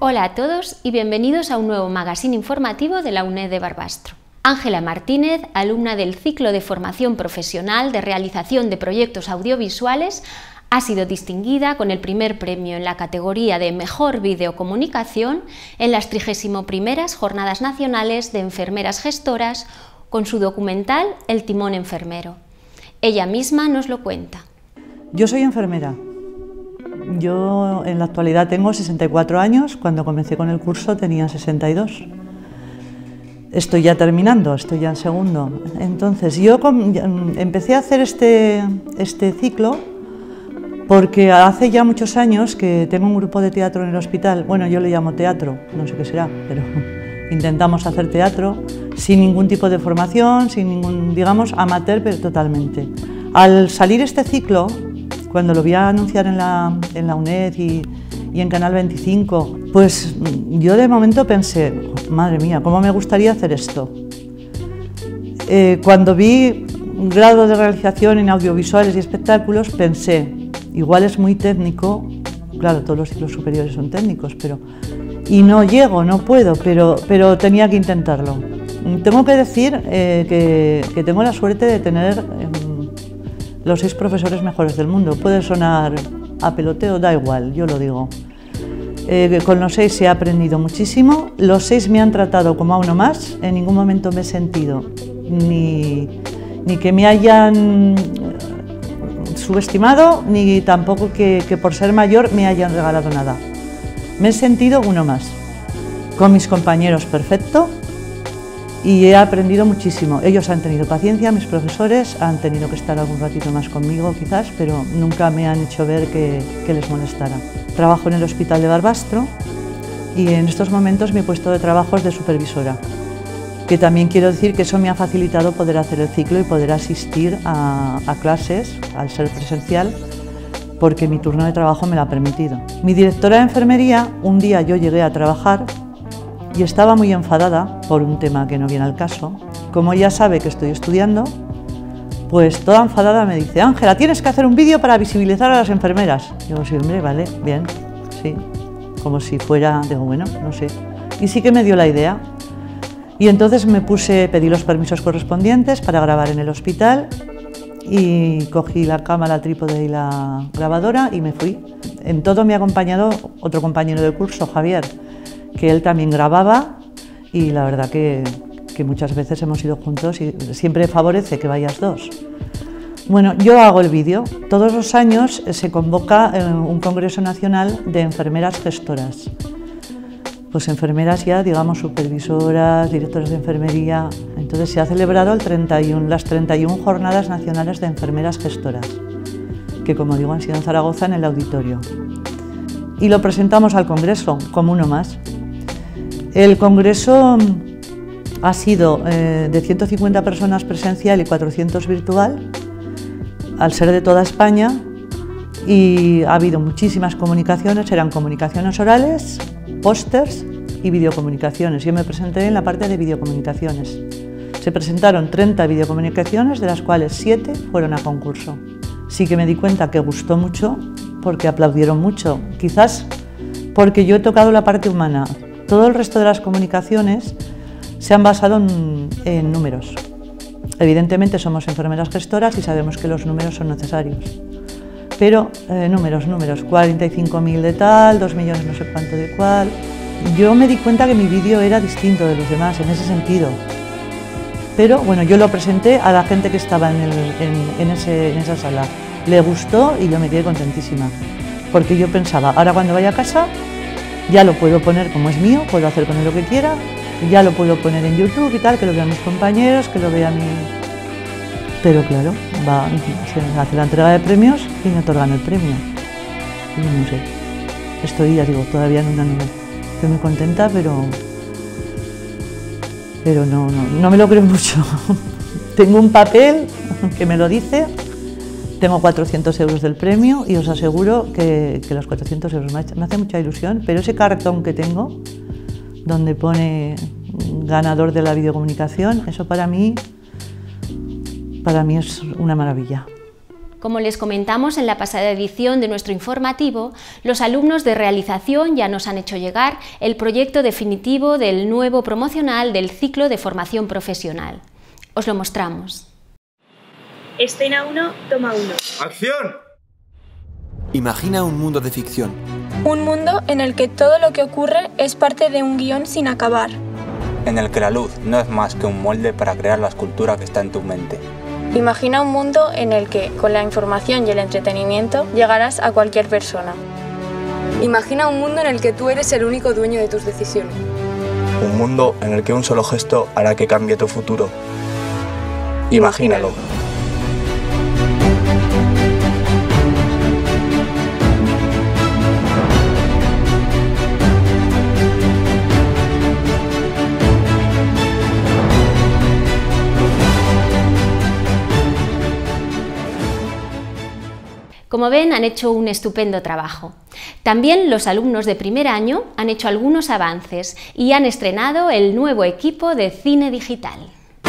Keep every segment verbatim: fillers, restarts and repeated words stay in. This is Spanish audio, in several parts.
Hola a todos y bienvenidos a un nuevo magazine informativo de la UNED de Barbastro. Ángela Martínez, alumna del ciclo de formación profesional de realización de proyectos audiovisuales, ha sido distinguida con el primer premio en la categoría de Mejor Videocomunicación en las trigésimo primeras Jornadas Nacionales de Enfermeras Gestoras con su documental El timón enfermero. Ella misma nos lo cuenta. Yo soy enfermera. Yo en la actualidad tengo sesenta y cuatro años, cuando comencé con el curso tenía sesenta y dos. Estoy ya terminando, estoy ya en segundo. Entonces yo empecé a hacer este, este ciclo porque hace ya muchos años que tengo un grupo de teatro en el hospital. Bueno, yo le llamo teatro, no sé qué será, pero intentamos hacer teatro sin ningún tipo de formación, sin ningún, digamos, amateur, pero totalmente. Al salir este ciclo, cuando lo vi a anunciar en la, en la UNED y, y en Canal veinticinco, pues yo de momento pensé, madre mía, ¿cómo me gustaría hacer esto? Eh, cuando vi un grado de realización en audiovisuales y espectáculos, pensé, igual es muy técnico, claro, todos los ciclos superiores son técnicos, pero y no llego, no puedo, pero, pero tenía que intentarlo. Tengo que decir eh, que, que tengo la suerte de tener eh, los seis profesores mejores del mundo. Puede sonar a peloteo, da igual, yo lo digo. Eh, con los seis he aprendido muchísimo, los seis me han tratado como a uno más, en ningún momento me he sentido ni, ni que me hayan subestimado, ni tampoco que, que por ser mayor me hayan regalado nada. Me he sentido uno más. Con mis compañeros perfecto y he aprendido muchísimo. Ellos han tenido paciencia, mis profesores han tenido que estar algún ratito más conmigo quizás, pero nunca me han hecho ver que, que les molestara. Trabajo en el Hospital de Barbastro y en estos momentos mi puesto de trabajo es de supervisora, que también quiero decir que eso me ha facilitado poder hacer el ciclo y poder asistir a, a clases al ser presencial, porque mi turno de trabajo me lo ha permitido. Mi directora de enfermería, un día yo llegué a trabajar y estaba muy enfadada por un tema que no viene al caso. Como ella sabe que estoy estudiando, pues toda enfadada me dice, Ángela, tienes que hacer un vídeo para visibilizar a las enfermeras. Digo, sí, hombre, vale, bien, sí. Como si fuera, digo, bueno, no sé. Y sí que me dio la idea. Y entonces me puse, pedí los permisos correspondientes para grabar en el hospital y cogí la cámara, el trípode y la grabadora y me fui. En todo me ha acompañado otro compañero del curso, Javier, que él también grababa y la verdad que, que muchas veces hemos ido juntos y siempre favorece que vayas dos. Bueno, yo hago el vídeo. Todos los años se convoca un congreso nacional de enfermeras gestoras. Pues enfermeras ya, digamos, supervisoras, directores de enfermería. Entonces se ha celebrado el treinta y uno, las treinta y una Jornadas Nacionales de Enfermeras Gestoras, que como digo han sido en Zaragoza en el auditorio. Y lo presentamos al Congreso como uno más. El Congreso ha sido eh, de ciento cincuenta personas presencial y cuatrocientos virtual, al ser de toda España, y ha habido muchísimas comunicaciones, eran comunicaciones orales, pósters y videocomunicaciones. Yo me presenté en la parte de videocomunicaciones. Se presentaron treinta videocomunicaciones, de las cuales siete fueron a concurso. Sí que me di cuenta que gustó mucho, porque aplaudieron mucho, quizás porque yo he tocado la parte humana. Todo el resto de las comunicaciones se han basado en, en números. Evidentemente somos enfermeras gestoras y sabemos que los números son necesarios. Pero eh, números, números, cuarenta y cinco mil de tal, dos millones no sé cuánto de cual. Yo me di cuenta que mi vídeo era distinto de los demás en ese sentido. Pero bueno, yo lo presenté a la gente que estaba en, el, en, en, ese, en esa sala. Le gustó y yo me quedé contentísima. Porque yo pensaba, ahora cuando vaya a casa, ya lo puedo poner como es mío, puedo hacer con él lo que quiera, ya lo puedo poner en YouTube y tal, que lo vean mis compañeros, que lo vean mi... Pero claro, va, se hace la entrega de premios y me otorgan el premio. Y no sé, estoy, ya digo, todavía en una nube. Estoy muy contenta, pero, pero no, no, no me lo creo mucho. Tengo un papel que me lo dice, tengo cuatrocientos euros del premio y os aseguro que, que los cuatrocientos euros me, me hace mucha ilusión, pero ese cartón que tengo, donde pone ganador de la videocomunicación, eso para mí... Para mí es una maravilla. Como les comentamos en la pasada edición de nuestro informativo, los alumnos de realización ya nos han hecho llegar el proyecto definitivo del nuevo promocional del ciclo de formación profesional. Os lo mostramos. Escena uno, toma uno. ¡Acción! Imagina un mundo de ficción. Un mundo en el que todo lo que ocurre es parte de un guión sin acabar. En el que la luz no es más que un molde para crear la escultura que está en tu mente. Imagina un mundo en el que, con la información y el entretenimiento, llegarás a cualquier persona. Imagina un mundo en el que tú eres el único dueño de tus decisiones. Un mundo en el que un solo gesto hará que cambie tu futuro. Imagínalo. Como ven, han hecho un estupendo trabajo. También los alumnos de primer año han hecho algunos avances y han estrenado el nuevo equipo de cine digital.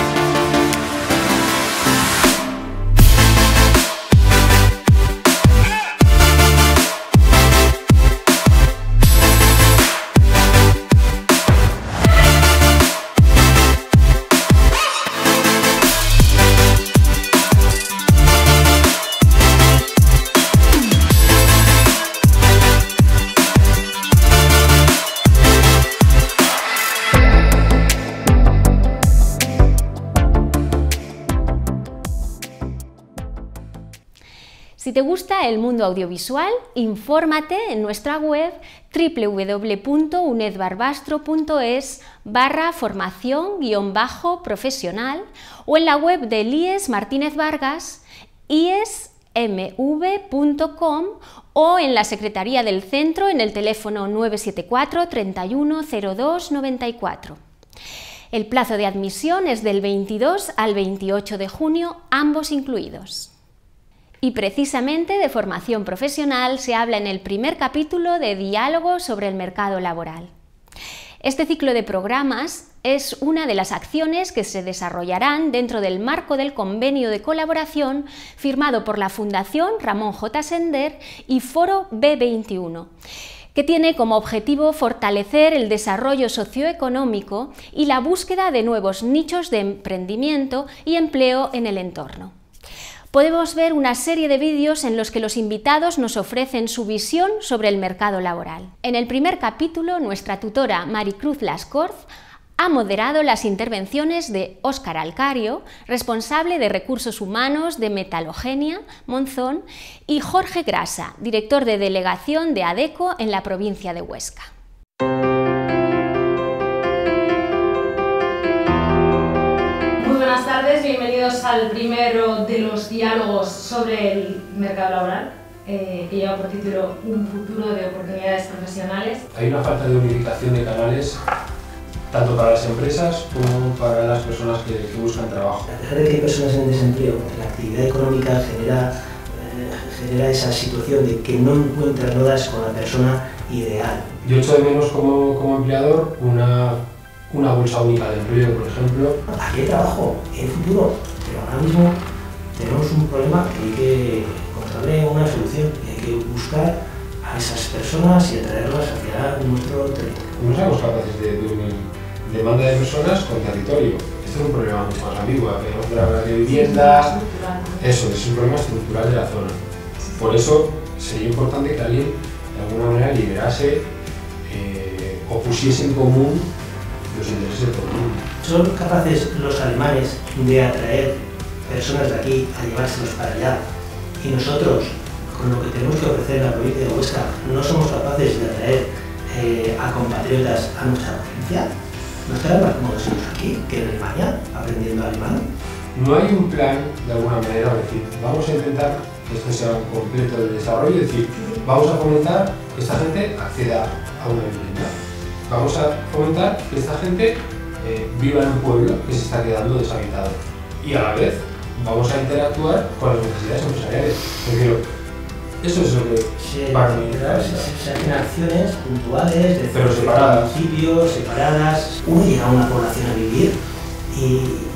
Si te gusta el mundo audiovisual, infórmate en nuestra web w w w punto unedbarbastro punto es barra formación guión bajo profesional o en la web del I E S Martínez Vargas, i e s m v punto com o en la Secretaría del Centro en el teléfono nueve siete cuatro, treinta y uno, cero dos, noventa y cuatro. El plazo de admisión es del veintidós al veintiocho de junio, ambos incluidos. Y precisamente de formación profesional se habla en el primer capítulo de Diálogo sobre el mercado laboral. Este ciclo de programas es una de las acciones que se desarrollarán dentro del marco del convenio de colaboración firmado por la Fundación Ramón J. Sender y Foro B veintiuno, que tiene como objetivo fortalecer el desarrollo socioeconómico y la búsqueda de nuevos nichos de emprendimiento y empleo en el entorno. Podemos ver una serie de vídeos en los que los invitados nos ofrecen su visión sobre el mercado laboral. En el primer capítulo, nuestra tutora Maricruz Lascorz ha moderado las intervenciones de Óscar Alcario, responsable de Recursos Humanos de Metalogenia, Monzón, y Jorge Grasa, director de Delegación de ADECO en la provincia de Huesca. Buenas tardes, bienvenidos al primero de los diálogos sobre el mercado laboral, eh, que lleva por título Un futuro de oportunidades profesionales. Hay una falta de unificación de canales, tanto para las empresas como para las personas que, que buscan trabajo. A pesar de que hay personas en desempleo, la actividad económica genera, eh, genera esa situación de que no encuentras, no das con la persona ideal. Yo echo de menos como, como empleador una una bolsa única de empleo, por ejemplo. Aquí hay trabajo, hay futuro, pero ahora mismo tenemos un problema que hay que encontrarle una solución y hay que buscar a esas personas y atraerlas hacia nuestro territorio. No somos capaces de, de unir demanda de personas con territorio. Esto es un problema mucho más ambiguo, tenemos que hablar de vivienda, eso es un problema estructural de la zona. Por eso sería importante que alguien de alguna manera liderase eh, o pusiese en común los intereses del mundo. Son capaces los alemanes de atraer personas de aquí a llevárselos para allá y nosotros, con lo que tenemos que ofrecer en la provincia de Huesca, no somos capaces de atraer eh, a compatriotas a nuestra provincia. ¿No estarán más cómodos aquí que en Alemania, aprendiendo alemán? No hay un plan, de alguna manera, es decir, vamos a intentar que esto sea un completo de desarrollo, es decir, vamos a fomentar que esta gente acceda a una vivienda. Vamos a fomentar que esta gente eh, viva en un pueblo que se está quedando deshabitado. Y a la vez vamos a interactuar con las necesidades empresariales. Porque eso es lo que se, para mí se, se hacen acciones puntuales, de pero separadas. municipios, separadas. Uno llega a una población a vivir y que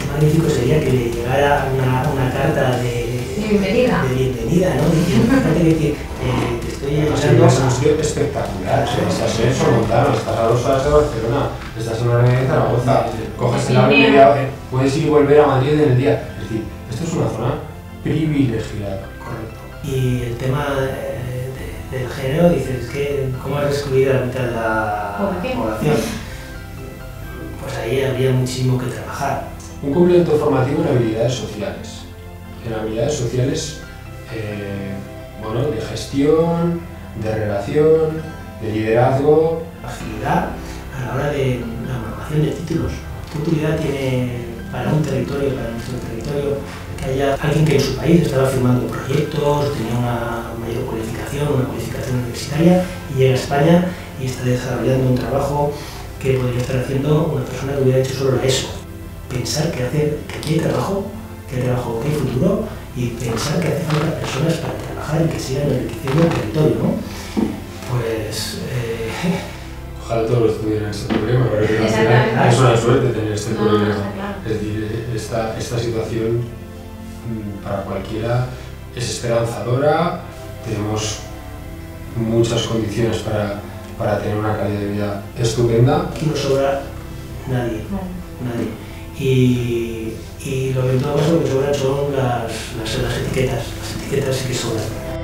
qué magnífico sería que le llegara una, una carta de bienvenida, de bienvenida, ¿no? Diciendo, fíjate que eh, te estoy llegando. Es un sitio espectacular, ¿eh? Estás en Somontano, estás a dos horas de Barcelona, estás en una avenida de Zaragoza, coges el ave media, eh, puedes ir y volver a Madrid en el día. Es decir, esto es una zona privilegiada. Correcto. Y el tema eh, de, del género, dices, que ¿cómo has excluido a la mitad de la población? Pues ahí habría muchísimo que trabajar. Un complemento formativo en habilidades sociales. En habilidades sociales, eh, bueno, de gestión, de relación, de liderazgo. Agilidad a la hora de la homologación de títulos. ¿Qué utilidad tiene para un territorio, para nuestro territorio, que haya alguien que en su país estaba firmando proyectos, tenía una mayor cualificación, una cualificación universitaria, y llega a España y está desarrollando un trabajo que podría estar haciendo una persona que hubiera hecho solo la ESO? Pensar que, hace, que aquí hay trabajo, que hay trabajo, que hay futuro, y pensar que hace falta personas para trabajar y que sigan enriqueciendo el territorio, ¿no? Pues... Eh... Ojalá todos tuvieran este problema, porque al final es una suerte tener este no, problema. Claro. Es decir, esta, esta situación para cualquiera es esperanzadora, tenemos muchas condiciones para, para tener una calidad de vida estupenda. Aquí no sobra nadie, nadie. Y, y lo que en todo caso que sobran son las, las, las etiquetas, las etiquetas sí que sobran.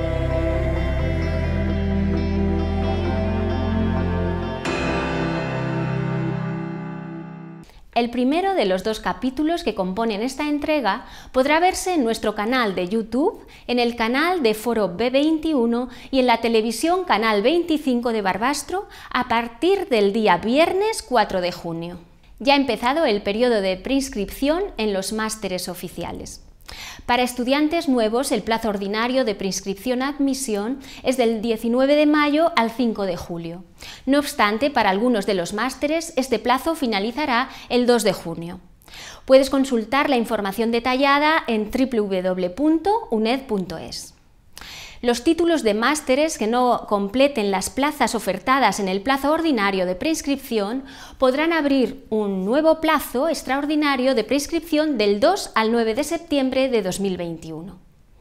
El primero de los dos capítulos que componen esta entrega podrá verse en nuestro canal de YouTube, en el canal de Foro B veintiuno y en la televisión Canal veinticinco de Barbastro a partir del día viernes cuatro de junio. Ya ha empezado el periodo de preinscripción en los másteres oficiales. Para estudiantes nuevos, el plazo ordinario de preinscripción-admisión es del diecinueve de mayo al cinco de julio. No obstante, para algunos de los másteres, este plazo finalizará el dos de junio. Puedes consultar la información detallada en w w w punto uned punto es. Los títulos de másteres que no completen las plazas ofertadas en el plazo ordinario de preinscripción podrán abrir un nuevo plazo extraordinario de preinscripción del dos al nueve de septiembre de dos mil veintiuno.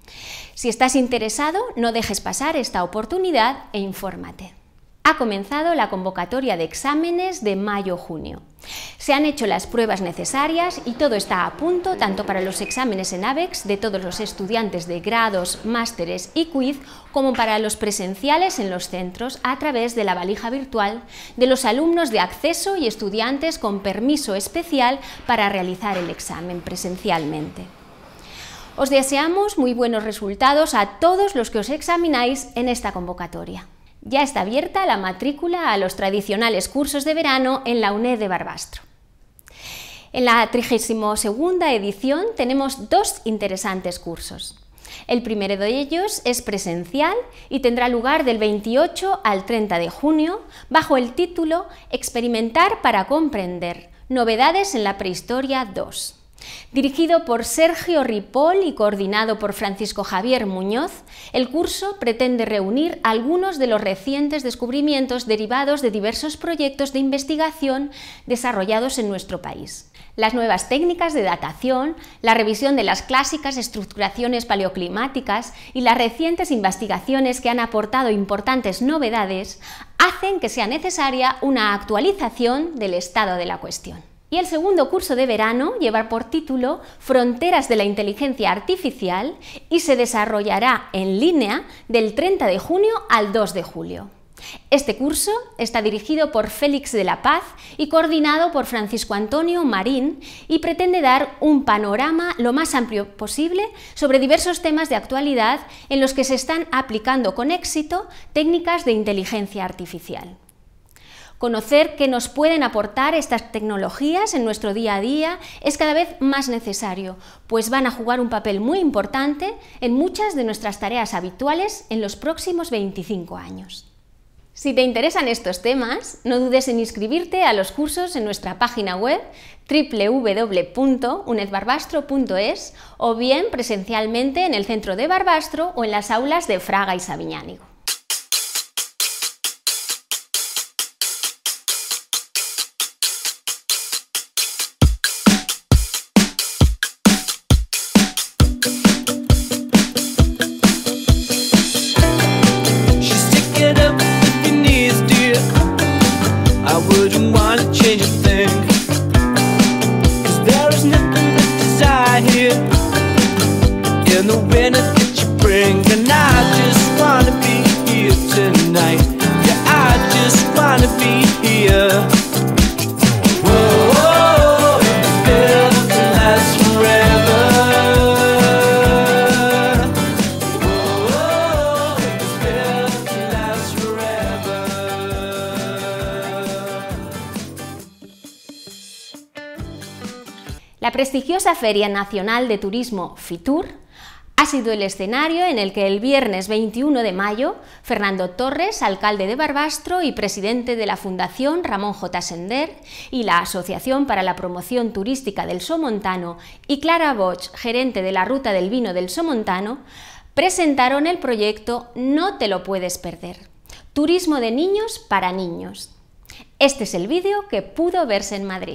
Si estás interesado, no dejes pasar esta oportunidad e infórmate. Ha comenzado la convocatoria de exámenes de mayo-junio. Se han hecho las pruebas necesarias y todo está a punto tanto para los exámenes en ABEX de todos los estudiantes de grados, másteres y quiz como para los presenciales en los centros a través de la valija virtual de los alumnos de acceso y estudiantes con permiso especial para realizar el examen presencialmente. Os deseamos muy buenos resultados a todos los que os examináis en esta convocatoria. Ya está abierta la matrícula a los tradicionales cursos de verano en la UNED de Barbastro. En la trigésima segunda edición tenemos dos interesantes cursos. El primero de ellos es presencial y tendrá lugar del veintiocho al treinta de junio bajo el título Experimentar para comprender, novedades en la prehistoria dos. Dirigido por Sergio Ripoll y coordinado por Francisco Javier Muñoz, el curso pretende reunir algunos de los recientes descubrimientos derivados de diversos proyectos de investigación desarrollados en nuestro país. Las nuevas técnicas de datación, la revisión de las clásicas estructuraciones paleoclimáticas y las recientes investigaciones que han aportado importantes novedades hacen que sea necesaria una actualización del estado de la cuestión. Y el segundo curso de verano lleva por título Fronteras de la Inteligencia Artificial y se desarrollará en línea del treinta de junio al dos de julio. Este curso está dirigido por Félix de la Paz y coordinado por Francisco Antonio Marín y pretende dar un panorama lo más amplio posible sobre diversos temas de actualidad en los que se están aplicando con éxito técnicas de inteligencia artificial. Conocer qué nos pueden aportar estas tecnologías en nuestro día a día es cada vez más necesario, pues van a jugar un papel muy importante en muchas de nuestras tareas habituales en los próximos veinticinco años. Si te interesan estos temas, no dudes en inscribirte a los cursos en nuestra página web w w w punto uned barbastro punto es o bien presencialmente en el centro de Barbastro o en las aulas de Fraga y Sabiñánigo. La prestigiosa Feria Nacional de Turismo FITUR ha sido el escenario en el que el viernes veintiuno de mayo, Fernando Torres, alcalde de Barbastro y presidente de la Fundación Ramón J. Sender y la Asociación para la Promoción Turística del Somontano, y Clara Bosch, gerente de la Ruta del Vino del Somontano, presentaron el proyecto No te lo puedes perder, turismo de niños para niños. Este es el vídeo que pudo verse en Madrid.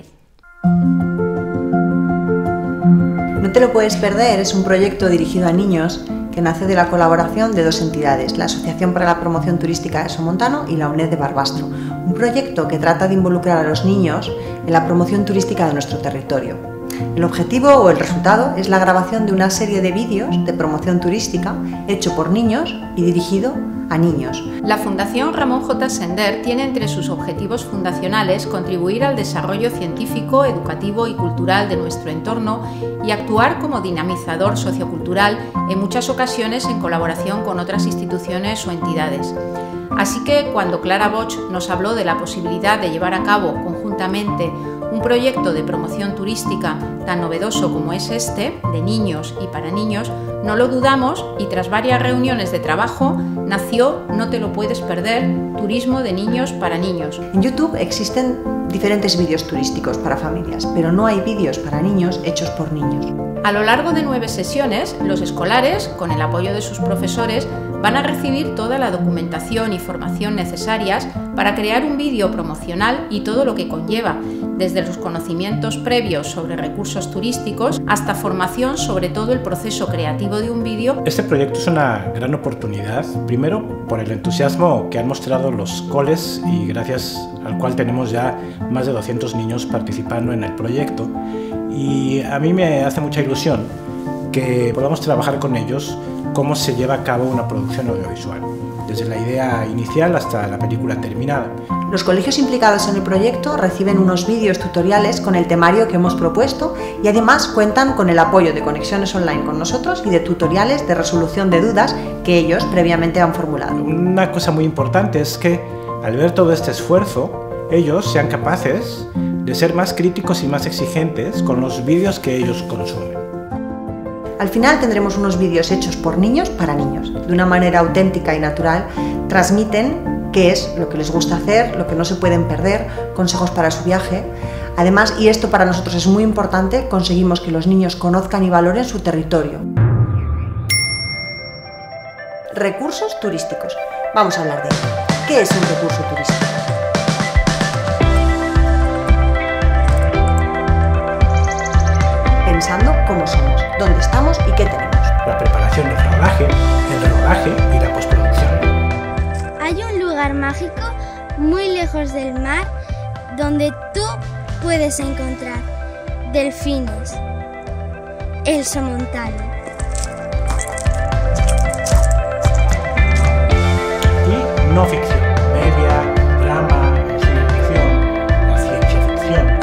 No te lo puedes perder es un proyecto dirigido a niños que nace de la colaboración de dos entidades, la Asociación para la Promoción Turística de Somontano y la UNED de Barbastro. Un proyecto que trata de involucrar a los niños en la promoción turística de nuestro territorio. El objetivo o el resultado es la grabación de una serie de vídeos de promoción turística hecho por niños y dirigido a niños. La Fundación Ramón J. Sender tiene entre sus objetivos fundacionales contribuir al desarrollo científico, educativo y cultural de nuestro entorno y actuar como dinamizador sociocultural, en muchas ocasiones en colaboración con otras instituciones o entidades. Así que cuando Clara Bosch nos habló de la posibilidad de llevar a cabo conjuntamente un proyecto de promoción turística tan novedoso como es este, de niños y para niños, no lo dudamos y tras varias reuniones de trabajo nació No te lo puedes perder, turismo de niños para niños. En YouTube existen diferentes vídeos turísticos para familias, pero no hay vídeos para niños hechos por niños. A lo largo de nueve sesiones, los escolares, con el apoyo de sus profesores, van a recibir toda la documentación y formación necesarias para crear un vídeo promocional y todo lo que conlleva, desde los conocimientos previos sobre recursos turísticos hasta formación sobre todo el proceso creativo de un vídeo. Este proyecto es una gran oportunidad, primero por el entusiasmo que han mostrado los coles y gracias al cual tenemos ya más de doscientos niños participando en el proyecto, y a mí me hace mucha ilusión que podamos trabajar con ellos cómo se lleva a cabo una producción audiovisual, desde la idea inicial hasta la película terminada. Los colegios implicados en el proyecto reciben unos vídeos tutoriales con el temario que hemos propuesto y además cuentan con el apoyo de conexiones online con nosotros y de tutoriales de resolución de dudas que ellos previamente han formulado. Una cosa muy importante es que al ver todo este esfuerzo, ellos sean capaces de ser más críticos y más exigentes con los vídeos que ellos consumen. Al final tendremos unos vídeos hechos por niños para niños. De una manera auténtica y natural transmiten qué es lo que les gusta hacer, lo que no se pueden perder, consejos para su viaje. Además, y esto para nosotros es muy importante, conseguimos que los niños conozcan y valoren su territorio. Recursos turísticos. Vamos a hablar de ello. ¿Qué es un recurso turístico? Pensando cómo somos, dónde estamos y qué tenemos. La preparación del rodaje, el rodaje y la postproducción. Hay un lugar mágico muy lejos del mar donde tú puedes encontrar delfines, el Somontano. Y no ficción, media, drama, ciencia ficción, la ciencia ficción.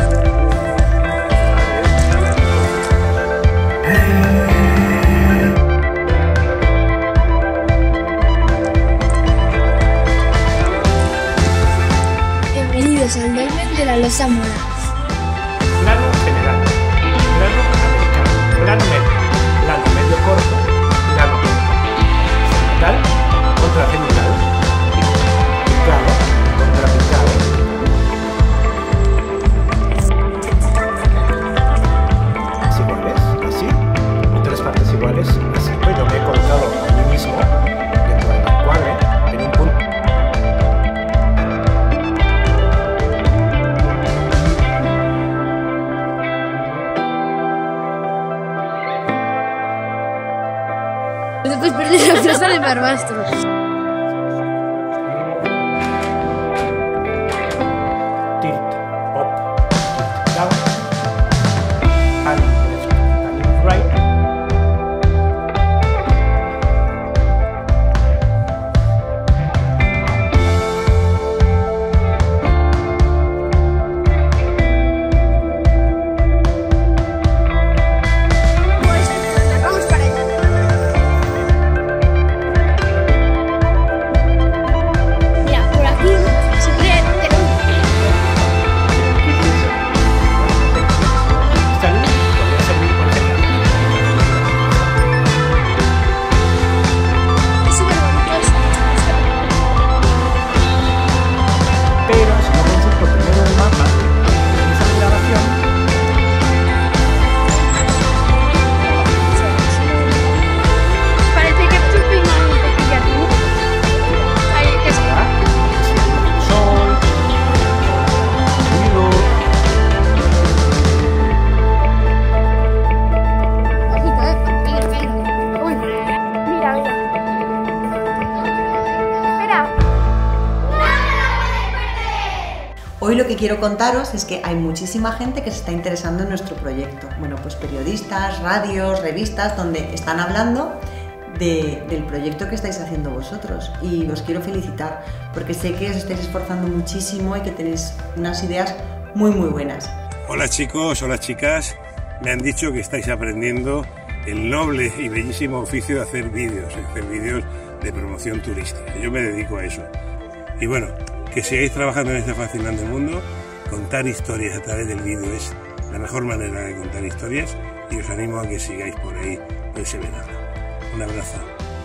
Bienvenidos al Dolmen de la Losa Mora. Plano general, plano americano, plano medio, plano medio corto, plano corto. Cenital contra cenital, picado contra picado. Iguales, así, en tres partes iguales, así. Pero me he colocado a mí mismo dentro del encuadre en un punto. No te puedes perder la plaza de Barbastro. Tilt, up, tilt, down, panning left, panning right. Pues vamos para allá. quiero contaros es que hay muchísima gente que se está interesando en nuestro proyecto. Bueno, pues periodistas, radios, revistas, donde están hablando de, del proyecto que estáis haciendo vosotros. Y os quiero felicitar, porque sé que os estáis esforzando muchísimo y que tenéis unas ideas muy muy buenas. Hola chicos, hola chicas. Me han dicho que estáis aprendiendo el noble y bellísimo oficio de hacer vídeos, hacer vídeos de promoción turística. Yo me dedico a eso. Y bueno, que sigáis trabajando en este fascinante mundo. Contar historias a través del vídeo es la mejor manera de contar historias y os animo a que sigáis por ahí perseverando. Un abrazo.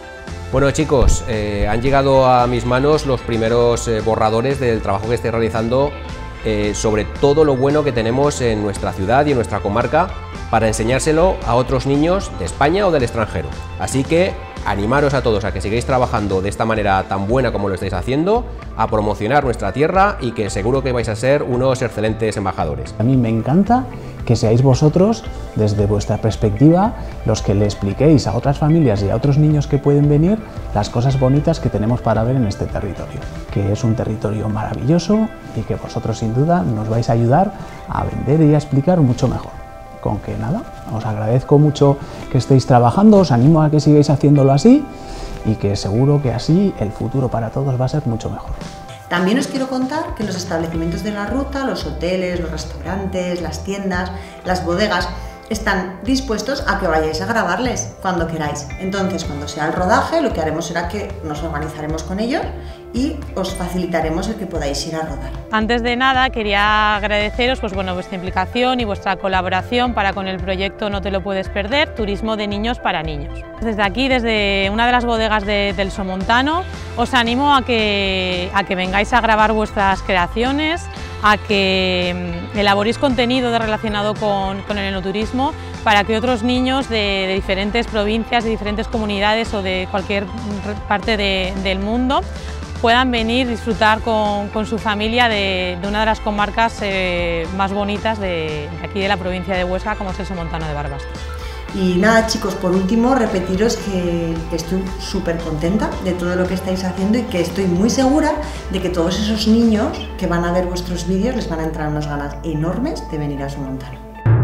Bueno chicos, eh, han llegado a mis manos los primeros eh, borradores del trabajo que estoy realizando eh, sobre todo lo bueno que tenemos en nuestra ciudad y en nuestra comarca para enseñárselo a otros niños de España o del extranjero. Así que animaros a todos a que sigáis trabajando de esta manera tan buena como lo estáis haciendo, a promocionar nuestra tierra y que seguro que vais a ser unos excelentes embajadores. A mí me encanta que seáis vosotros, desde vuestra perspectiva, los que le expliquéis a otras familias y a otros niños que pueden venir las cosas bonitas que tenemos para ver en este territorio, que es un territorio maravilloso y que vosotros sin duda nos vais a ayudar a vender y a explicar mucho mejor. Con que nada, os agradezco mucho que estéis trabajando, os animo a que sigáis haciéndolo así y que seguro que así el futuro para todos va a ser mucho mejor. También os quiero contar que los establecimientos de la ruta, los hoteles, los restaurantes, las tiendas, las bodegas, están dispuestos a que vayáis a grabarles cuando queráis. Entonces, cuando sea el rodaje, lo que haremos será que nos organizaremos con ellos y os facilitaremos el que podáis ir a rodar. Antes de nada, quería agradeceros pues, bueno, vuestra implicación y vuestra colaboración para con el proyecto No te lo puedes perder, Turismo de Niños para Niños. Desde aquí, desde una de las bodegas de, del Somontano, os animo a que, a que vengáis a grabar vuestras creaciones, a que elaboréis contenido relacionado con, con el enoturismo para que otros niños de, de diferentes provincias, de diferentes comunidades o de cualquier parte de, del mundo puedan venir y disfrutar con, con su familia de, de una de las comarcas eh, más bonitas de, de aquí de la provincia de Huesca, como es el Somontano de Barbastro. Y nada chicos, por último repetiros que, que estoy súper contenta de todo lo que estáis haciendo y que estoy muy segura de que todos esos niños que van a ver vuestros vídeos les van a entrar unas ganas enormes de venir a Somontano.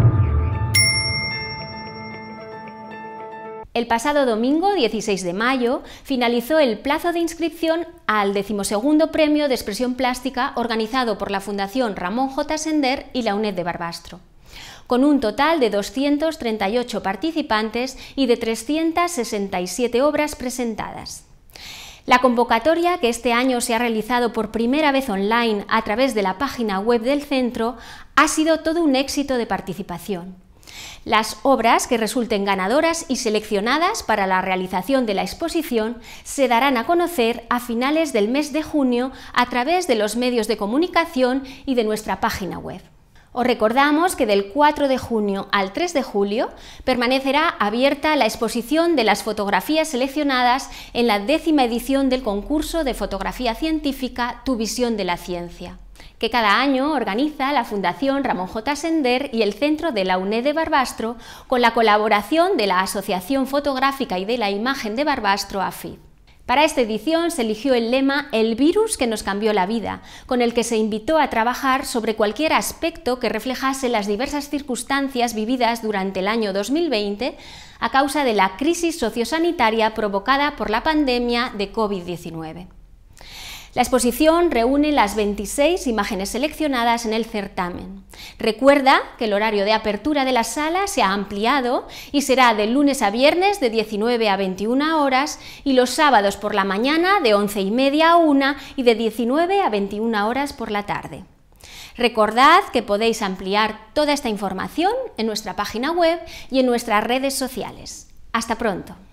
El pasado domingo, dieciséis de mayo, finalizó el plazo de inscripción al decimosegundo Premio de Expresión Plástica organizado por la Fundación Ramón J. Sender y la UNED de Barbastro, con un total de doscientos treinta y ocho participantes y de trescientas sesenta y siete obras presentadas. La convocatoria, que este año se ha realizado por primera vez online a través de la página web del centro, ha sido todo un éxito de participación. Las obras que resulten ganadoras y seleccionadas para la realización de la exposición se darán a conocer a finales del mes de junio a través de los medios de comunicación y de nuestra página web. Os recordamos que del cuatro de junio al tres de julio permanecerá abierta la exposición de las fotografías seleccionadas en la décima edición del concurso de fotografía científica Tu visión de la ciencia, que cada año organiza la Fundación Ramón J. Sender y el Centro de la UNED de Barbastro con la colaboración de la Asociación Fotográfica y de la Imagen de Barbastro, A F I D. Para esta edición se eligió el lema El virus que nos cambió la vida, con el que se invitó a trabajar sobre cualquier aspecto que reflejase las diversas circunstancias vividas durante el año dos mil veinte a causa de la crisis sociosanitaria provocada por la pandemia de COVID diecinueve. La exposición reúne las veintiséis imágenes seleccionadas en el certamen. Recuerda que el horario de apertura de la sala se ha ampliado y será de lunes a viernes de diecinueve a veintiuna horas y los sábados por la mañana de once y media a una y de diecinueve a veintiuna horas por la tarde. Recordad que podéis ampliar toda esta información en nuestra página web y en nuestras redes sociales. ¡Hasta pronto!